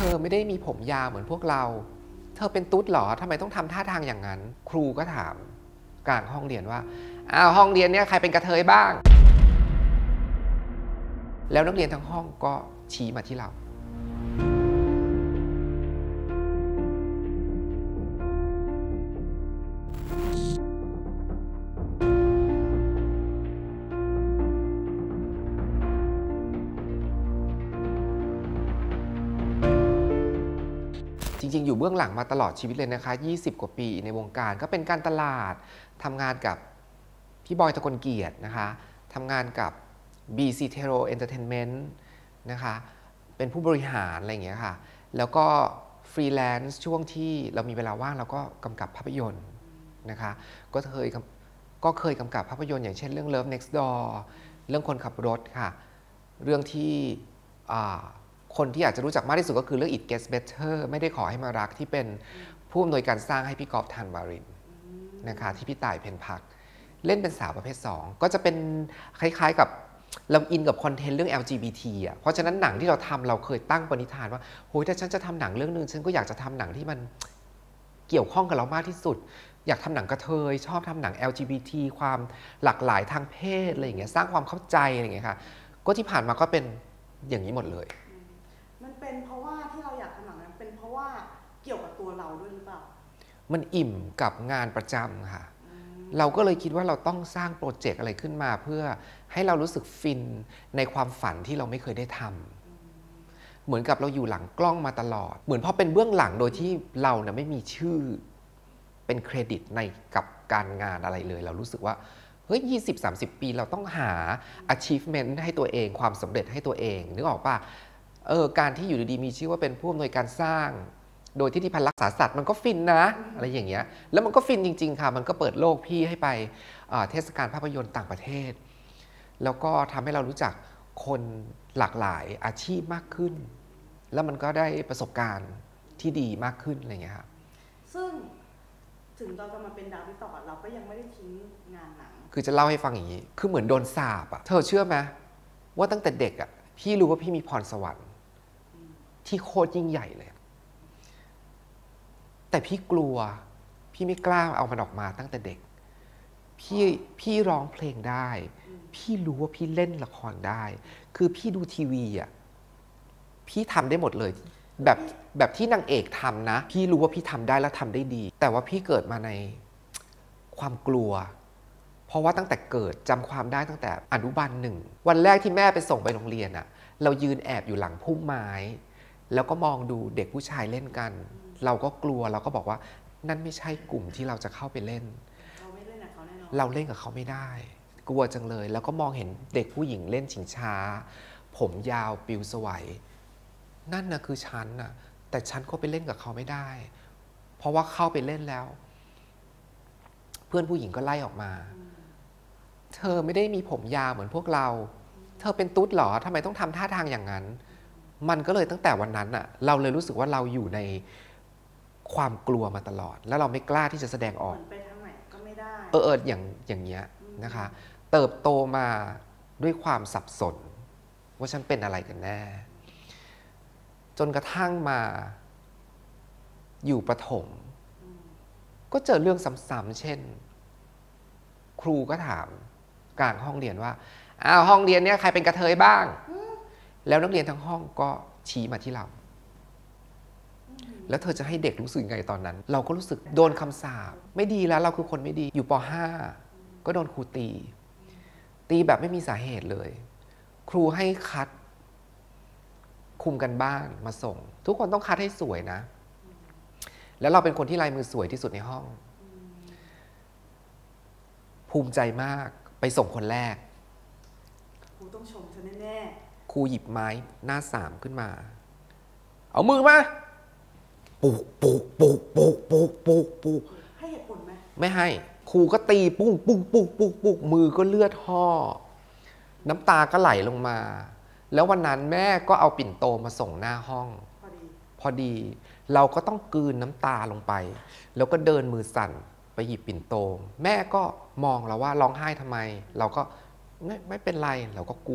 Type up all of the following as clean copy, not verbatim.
อไม่ได้มีผมยาวเหมือนพวกเราเธอเป็นตุ๊ดเหรอทำไมต้องทำท่าทางอย่างนั้นครูก็ถามกลางห้องเรียนว่าห้องเรียนเนี่ยใครเป็นกระเทยบ้างแล้วนักเรียนทั้งห้องก็ชี้มาที่เราจริงๆอยู่เบื้องหลังมาตลอดชีวิตเลยนะคะ20กว่าปีในวงการก็เป็นการตลาดทำงานกับพี่บอย ตะกลเกียรตินะคะทำงานกับ BC Tero Entertainment นะคะเป็นผู้บริหารอะไรอย่างเงี้ยค่ะแล้วก็ฟรีแลนซ์ช่วงที่เรามีเวลาว่างเราก็กำกับภาพยนตร์นะคะก็เคยกำกับภาพยนตร์อย่างเช่นเรื่อง Love Next Door เรื่องคนขับรถค่ะเรื่องที่คนที่อาจจะรู้จักมากที่สุดก็คือเรื่อง It Gets Better ไม่ได้ขอให้มารักที่เป็นผู้อำนวยการสร้างให้พี่กอบธันวารินนะคะที่พี่ต่ายเพ็ญพักเล่นเป็นสาวประเภท2ก็จะเป็นคล้ายๆกับเราอินกับคอนเทนต์เรื่อง LGBT อ่ะเพราะฉะนั้นหนังที่เราทำเราเคยตั้งปณิธานว่าโหถ้าฉันจะทำหนังเรื่องนึงฉันก็อยากจะทำหนังที่มันเกี่ยวข้องกับเรามากที่สุดอยากทำหนังกระเทยชอบทำหนัง LGBT ความหลากหลายทางเพศอะไรอย่างเงี้ยสร้างความเข้าใจอะไรอย่างเงี้ยค่ะก็ที่ผ่านมาก็เป็นอย่างนี้หมดเลยมันเป็นเพราะว่าที่เราอยากทำหนังนั้นเป็นเพราะว่าเกี่ยวกับตัวเราด้วยหรือเปล่ามันอิ่มกับงานประจำค่ะเราก็เลยคิดว่าเราต้องสร้างโปรเจกต์อะไรขึ้นมาเพื่อให้เรารู้สึกฟินในความฝันที่เราไม่เคยได้ทำเหมือนกับเราอยู่หลังกล้องมาตลอดเหมือนพอเป็นเบื้องหลังโดยที่เราเนี่ยไม่มีชื่อเป็นเครดิตในกับการงานอะไรเลยเรารู้สึกว่าเฮ้ย20-30 ปีเราต้องหา achievement ให้ตัวเองความสำเร็จให้ตัวเองนึกออกป่ะการที่อยู่ดีๆมีชื่อว่าเป็นผู้อำนวยการสร้างโดยที่พันรักษาสัตว์มันก็ฟินนะอะไรอย่างเงี้ยแล้วมันก็ฟินจริงๆค่ะมันก็เปิดโลกพี่ให้ไปเทศกาลภาพยนตร์ต่างประเทศแล้วก็ทำให้เรารู้จักคนหลากหลายอาชีพมากขึ้นแล้วมันก็ได้ประสบการณ์ที่ดีมากขึ้นอะไรอย่างเงี้ยครับซึ่งถึงเราจะมาเป็นดาวติ๊กต็อกเราก็ยังไม่ได้ทิ้งงานหนังคือจะเล่าให้ฟังอย่างนี้คือเหมือนโดนสาปอะเธอเชื่อไหมว่าตั้งแต่เด็กอะพี่รู้ว่าพี่มีพรสวรรค์ที่โคตรยิ่งใหญ่เลยแต่พี่กลัวพี่ไม่กล้าเอามันออกมาตั้งแต่เด็กพี่ร้องเพลงได้พี่รู้ว่าพี่เล่นละครได้คือพี่ดูทีวีอ่ะพี่ทำได้หมดเลยแบบที่นางเอกทำนะพี่รู้ว่าพี่ทำได้และทำได้ดีแต่ว่าพี่เกิดมาในความกลัวเพราะว่าตั้งแต่เกิดจำความได้ตั้งแต่อนุบาล1วันแรกที่แม่ไปส่งไปโรงเรียนอ่ะเรายืนแอบอยู่หลังพุ่มไม้แล้วก็มองดูเด็กผู้ชายเล่นกันเราก็กลัวเราก็บอกว่านั่นไม่ใช่กลุ่มที่เราจะเข้าไปเล่นเราไม่เล่นกับเขาแน่นอนเราเล่นกับเขาไม่ได้กลัวจังเลยแล้วก็มองเห็นเด็กผู้หญิงเล่นชิงช้าผมยาวปิวสวยนั่นนะคือฉันน่ะแต่ฉันก็ไปเล่นกับเขาไม่ได้เพราะว่าเข้าไปเล่นแล้วเพื่อนผู้หญิงก็ไล่ออกมาเธอไม่ได้มีผมยาวเหมือนพวกเราเธอเป็นตุ๊ดเหรอทำไมต้องทำท่าทางอย่างนั้นมันก็เลยตั้งแต่วันนั้นน่ะเราเลยรู้สึกว่าเราอยู่ในความกลัวมาตลอดแล้วเราไม่กล้าที่จะแสดงออกไปทางไหนก็ไม่ได้อย่างเงี้ยนะคะเติบโตมาด้วยความสับสนว่าฉันเป็นอะไรกันแน่จนกระทั่งมาอยู่ประถมก็เจอเรื่องซ้ำๆเช่นครูก็ถามกลางห้องเรียนว่าห้องเรียนเนี่ยใครเป็นกระเทยบ้างแล้วนักเรียนทั้งห้องก็ชี้มาที่เราแล้วเธอจะให้เด็กรู้สึกไงตอนนั้นเราก็รู้สึกโดนคำสาปไม่ดีแล้วเราคือคนไม่ดีอยู่ป.5 ก็โดนครูตีแบบไม่มีสาเหตุเลยครูให้คัดคุมกันบ้านมาส่งทุกคนต้องคัดให้สวยนะแล้วเราเป็นคนที่ลายมือสวยที่สุดในห้องภูมิใจมากไปส่งคนแรกครูต้องชมฉันแน่ๆครูหยิบไม้หน้า3ขึ้นมาเอามือมาปุกให้เหตุผลไหมไม่ให้ครูก็ตีปุ้งมือก็เลือดห่อน้ำตาก็ไหลลงมาแล้ววันนั้นแม่ก็เอาปิ่นโตมาส่งหน้าห้องพอดีเราก็ต้องกลืนน้ำตาลงไปแล้วก็เดินมือสั่นไปหยิบปิ่นโตแม่ก็มองเราว่าร้องไห้ทำไมเราก็ไม่เป็นไรเราก็กลัว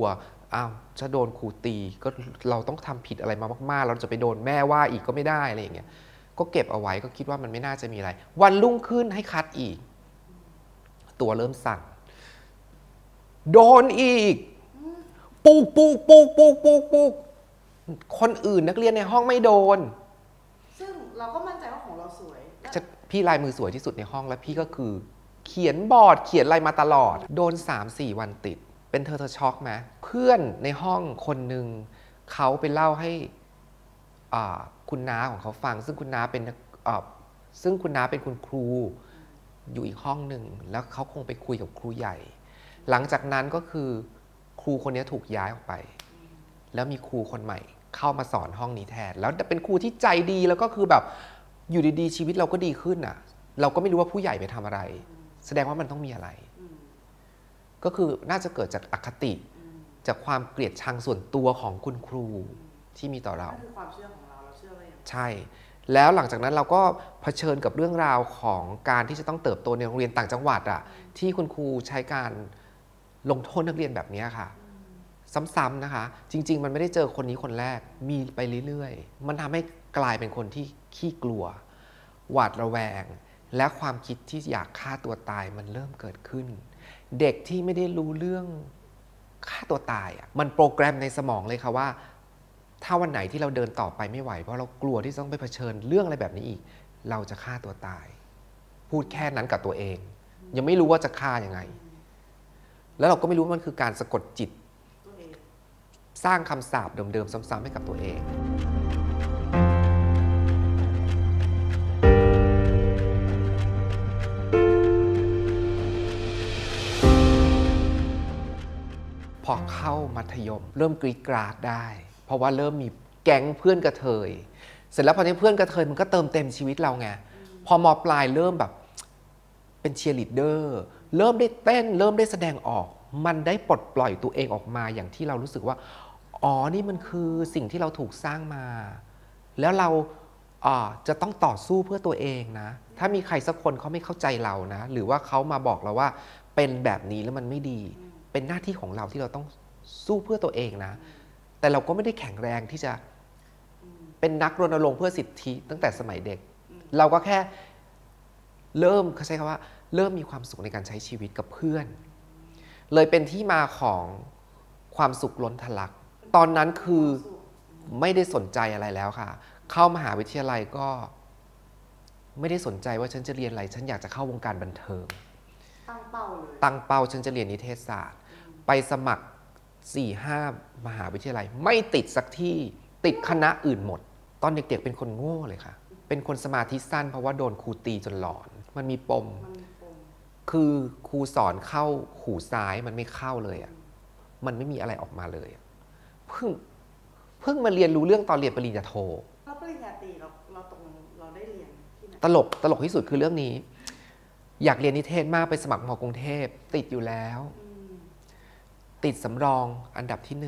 อ้าวจะโดนครูตีก็เราต้องทำผิดอะไรมามากๆเราจะไปโดนแม่ว่าอีกก็ไม่ได้อะไรอย่างเงี้ยก็เก็บเอาไว้ก็คิดว่ามันไม่น่าจะมีอะไรวันรุ่งขึ้นให้คัดอีกตัวเริ่มสั่นโดนอีกปุกปุกปุกปุกปุกปุกคนอื่นนักเรียนในห้องไม่โดนซึ่งเราก็มั่นใจว่าของเราสวยพี่ลายมือสวยที่สุดในห้องแล้วพี่ก็คือเขียนบอร์ดเขียนอะไรมาตลอดโดน 3-4 วันติดเป็นเธอช็อกไหมเพื่อนในห้องคนหนึ่งเขาไปเล่าให้คุณน้าของเขาฟังซึ่งคุณน้าเป็นคุณครูอยู่อีกห้องหนึ่งแล้วเขาคงไปคุยกับครูใหญ่หลังจากนั้นก็คือครูคนนี้ถูกย้ายออกไปแล้วมีครูคนใหม่เข้ามาสอนห้องนี้แทนแล้วเป็นครูที่ใจดีแล้วก็คือแบบอยู่ดีๆชีวิตเราก็ดีขึ้นอ่ะเราก็ไม่รู้ว่าผู้ใหญ่ไปทำอะไรแสดงว่ามันต้องมีอะไรก็คือน่าจะเกิดจากอคติจากความเกลียดชังส่วนตัวของคุณครูที่มีต่อเราคือความเชื่อของเราเชื่อว่าอย่างใช่แล้วหลังจากนั้นเราก็เผชิญกับเรื่องราวของการที่จะต้องเติบโตในโรงเรียนต่างจังหวัดอ่ะที่คุณครูใช้การลงโทษนักเรียนแบบนี้ค่ะซ้ำๆนะคะจริงๆมันไม่ได้เจอคนนี้คนแรกมีไปเรื่อยๆมันทำให้กลายเป็นคนที่ขี้กลัวหวาดระแวงและความคิดที่อยากฆ่าตัวตายมันเริ่มเกิดขึ้นเด็กที่ไม่ได้รู้เรื่องฆ่าตัวตายมันโปรแกรมในสมองเลยค่ะว่าถ้าวันไหนที่เราเดินต่อไปไม่ไหวเพราะเรากลัวที่ต้องไปเผชิญเรื่องอะไรแบบนี้อีกเราจะฆ่าตัวตายพูดแค่นั้นกับตัวเองยังไม่รู้ว่าจะฆ่ายังไงแล้วเราก็ไม่รู้ว่ามันคือการสะกดจิตสร้างคำสาปเดิมๆซ้ำๆให้กับตัวเองพอเข้ามัธยมเริ่มกรีดกราดได้เพราะว่าเริ่มมีแก๊งเพื่อนกระเทยเสร็จแล้วพอเพื่อนกระเทยมันก็เติมเต็มชีวิตเราไงพอม.ปลายเริ่มแบบเป็นเชียร์ลีดเดอร์เริ่มได้เต้นเริ่มได้แสดงออกมันได้ปลดปล่อยตัวเองออกมาอย่างที่เรารู้สึกว่าอ๋อนี่มันคือสิ่งที่เราถูกสร้างมาแล้วเราจะต้องต่อสู้เพื่อตัวเองนะถ้ามีใครสักคนเขาไม่เข้าใจเรานะหรือว่าเขามาบอกเราว่าเป็นแบบนี้แล้วมันไม่ดีเป็นหน้าที่ของเราที่เราต้องสู้เพื่อตัวเองนะแต่เราก็ไม่ได้แข็งแรงที่จะเป็นนักรณรงค์เพื่อสิทธิตั้งแต่สมัยเด็กเราก็แค่เริ่มเขาใช้คำว่าเริ่มมีความสุขในการใช้ชีวิตกับเพื่อนเลยเป็นที่มาของความสุขล้นทะลักตอนนั้นคือไม่ได้สนใจอะไรแล้วค่ะเข้ามหาวิทยาลัยก็ไม่ได้สนใจว่าฉันจะเรียนอะไรฉันอยากจะเข้าวงการบันเทิงตั้งเป้าเลยตั้งเป้าฉันจะเรียนนิเทศศาสตร์ไปสมัคร 4-5 มหาวิทยาลัยไม่ติดสักที่ติดคณะอื่นหมดตอนเด็กๆเป็นคนโง่เลยค่ะเป็นคนสมาธิสั้นเพราะว่าโดนครูตีจนหลอนมันมีปมคือครูสอนเข้าหูซ้ายมันไม่เข้าเลยอ่ะมันไม่มีอะไรออกมาเลยเพิ่งมาเรียนรู้เรื่องตอนเรียนปริญญาโทแล้วปริญญาตรีเราตรงเราได้เรียนที่ไหนตลกที่สุดคือเรื่องนี้อยากเรียนนิเทศมากไปสมัครม.กรุงเทพติดอยู่แล้วติดสำรองอันดับที่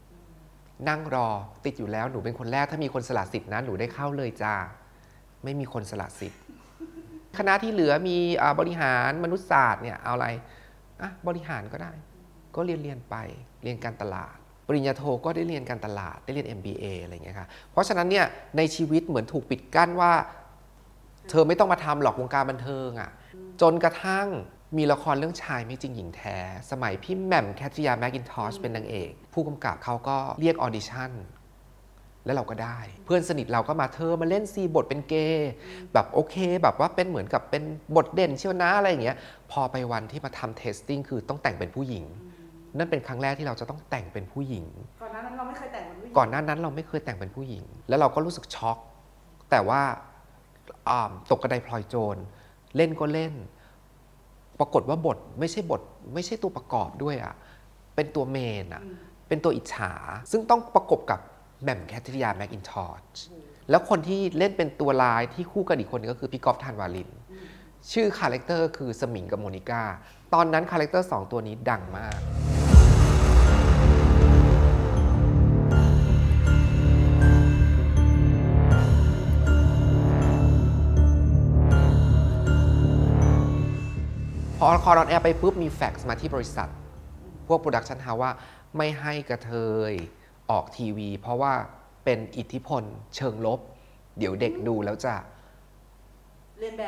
1นั่งรอติดอยู่แล้วหนูเป็นคนแรกถ้ามีคนสละสิทธิ์นะหนูได้เข้าเลยจ้าไม่มีคนสละสิทธิ์คณะที่เหลือมีบริหารมนุษยศาสตร์เนี่ยเอาอะไรบริหารก็ได้ก็เรียนไปเรียนการตลาดปริญญาโทก็ได้เรียนการตลาดได้เรียน MBA อะไรอย่างเงี้ยค่ะเพราะฉะนั้นเนี่ยในชีวิตเหมือนถูกปิดกั้นว่าเธอไม่ต้องมาทำหรอกวงการบันเทิงจนกระทั่งมีละครเรื่องชายไม่จริงหญิงแท้สมัยพี่แหม่มแคทริยาแมคอินทอชเป็นนางเอกผู้กำกับเขาก็เรียกออดิชั่นแล้วเราก็ได้เพื่อนสนิทเราก็มาเธอมาเล่นซีบทเป็นเกย์แบบโอเคแบบว่าเป็นเหมือนกับเป็นบทเด่นเชียวนะอะไรอย่างเงี้ยพอไปวันที่มาทำเทสติ้งคือต้องแต่งเป็นผู้หญิงนั่นเป็นครั้งแรกที่เราจะต้องแต่งเป็นผู้หญิงก่อนหน้านั้นเราไม่เคยแต่งเป็นผู้หญิงก่อนหน้านั้นเราไม่เคยแต่งเป็นผู้หญิงแล้วเราก็รู้สึกช็อกแต่ว่าตกกระไดพลอยโจรเล่นก็เล่นปรากฏว่าบทไม่ใช่ตัวประกอบด้วยเป็นตัวเมนเป็นตัวอิจฉาซึ่งต้องประกบกับแหม่มแคทริยาแมคอินทอชแล้วคนที่เล่นเป็นตัวร้ายที่คู่กันอีกคนนึงก็คือพี่ก๊อฟธันวาลินชื่อคาแรคเตอร์คือสมิงกับโมนิก้าตอนนั้นคาแรคเตอร์2ตัวนี้ดังมากพอละครออนแอร์ไปปุ๊บมีแฟกซ์มาที่บริษัทพวกโปรดักชันเฮาส์ว่าไม่ให้กระเทยออกทีวี เพราะว่าเป็นอิทธิพลเชิงลบ เดี๋ยวเด็กดูแล้วจะเรียนแบบ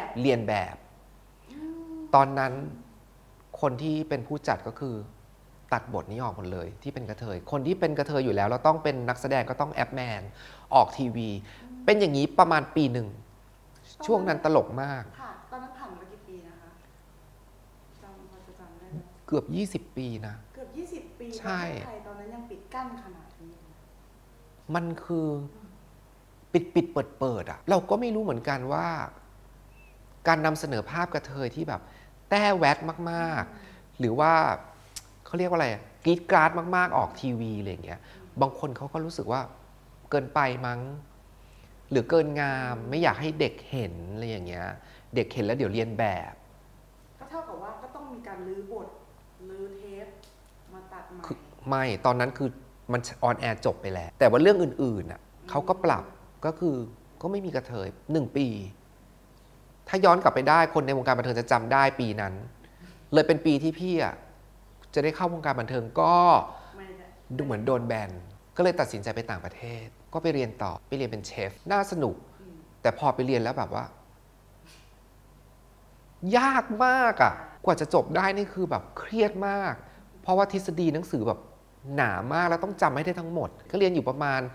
ตอนนั้นคนที่เป็นผู้จัดก็คือตัดบทนี้ออกหมดเลยที่เป็นกระเทยคนที่เป็นกระเทยอยู่แล้วเราต้องเป็นนักแสดงก็ต้องแอปแมนออกทีวี เป็นอย่างนี้ประมาณปีหนึ่งช่วงนั้นตลกมากค่ะตอนนั้นผ่านมากี่ปีนะคะพอจะจำได้ไหมเกือบ20 ปีนะเกือบ20 ปีใช่ไทยตอนนั้นยังปิดกั้นขนาดนี้มันคือปิดเปิดอะเราก็ไม่รู้เหมือนกันว่าการนำเสนอภาพกระเทยที่แบบแต้แวดมากๆหรือว่าเขาเรียกว่าอะไรกรีดกราดมากๆออกทีวีอะไรอย่างเงี้ยบางคนเขาก็รู้สึกว่าเกินไปมั้งหรือเกินงามไม่อยากให้เด็กเห็นอะไรอย่างเงี้ยเด็กเห็นแล้วเดี๋ยวเรียนแบบก็เท่ากับว่าก็ต้องมีการรื้อบทรื้อเทปมาตัดใหม่ไม่ตอนนั้นคือมันออนแอร์จบไปแล้วแต่ว่าเรื่องอื่นๆน่ะเขาก็ปรับก็คือก็ไม่มีกระเทย1 ปีถ้าย้อนกลับไปได้คนในวงการบันเทิงจะจำได้ปีนั้นเลยเป็นปีที่พี่อ่ะจะได้เข้าวงการบันเทิงก็ดูเหมือนโดนแบนก็เลยตัดสินใจไปต่างประเทศก็ไปเรียนต่อไปเรียนเป็นเชฟน่าสนุกแต่พอไปเรียนแล้วแบบว่ายากมากอ่ะกว่าจะจบได้นี่คือแบบเครียดมากเพราะว่าทฤษฎีหนังสือแบบหนามากแล้วต้องจำให้ได้ทั้งหมดก็เรียนอยู่ประมาณ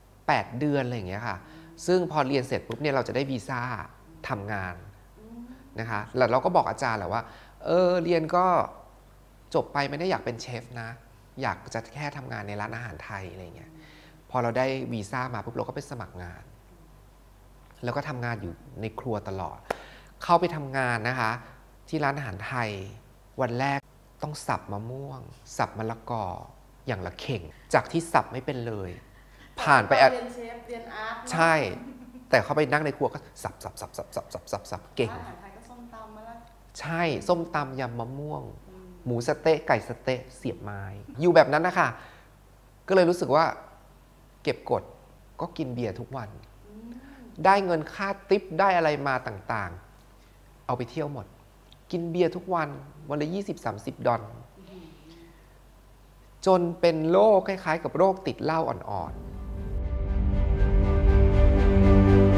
8 เดือนอะไรอย่างเงี้ยค่ะซึ่งพอเรียนเสร็จปุ๊บเนี่ยเราจะได้วีซ่าทำงานนะคะแล้วเราก็บอกอาจารย์แหละว่าเรียนก็จบไปไม่ได้อยากเป็นเชฟนะอยากจะแค่ทำงานในร้านอาหารไทยอะไรเงี้ยพอเราได้วีซ่ามาปุ๊บเราก็ไปสมัครงานแล้วก็ทำงานอยู่ในครัวตลอดเข้าไปทำงานนะคะที่ร้านอาหารไทยวันแรกต้องสับมะม่วงสับมะละกออย่างละเข่งจากที่สับไม่เป็นเลยผ่านไปเรียนเชฟเรียนอาร์ตใช่แต่เขาไปนั่งในครัวก็สับเก่งอาหารไทยก็ส้มตำมาแล้วใช่ส้มตำยำมะม่วงหมูสะเต๊ะไก่สะเต๊ะเสียบไม้อยู่แบบนั้นนะคะก็เลยรู้สึกว่าเก็บกดก็กินเบียร์ทุกวันได้เงินค่าทิปได้อะไรมาต่างๆเอาไปเที่ยวหมดกินเบียร์ทุกวันวันละ20-30 ดอลจนเป็นโรคคล้ายๆกับโรคติดเหล้าอ่อนๆ